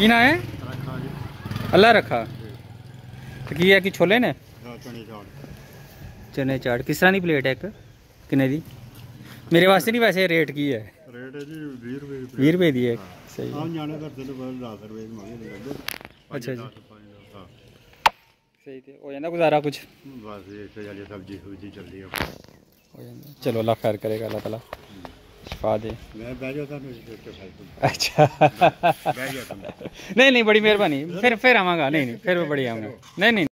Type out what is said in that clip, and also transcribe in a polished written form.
की ना है रखा जी। अल्लाह रखा तो की है कि छोले ने चने चाट किस तरह की प्लेट है एक किन्ने दी मेरे वास्ते नहीं वैसे रेट की है रेट है जी 20 रुपए 20 रुपए दी है सही है। आम जाने करते तो 10 रुपए मंगे लगे अच्छा जी हाँ सही थे हो जाता गुजारा कुछ बस ये सब्जी सुब्जी चल रही है हो जाता चलो अल्लाह खैर करेगा अल्लाह ताला शिफा दे मैं बैठ जाता हूँ अच्छा बैठ जाता हूँ नहीं नहीं बड़ी मेहरबानी फिर आवांगा नहीं नहीं फिर बड़ी आऊँगा नहीं नहीं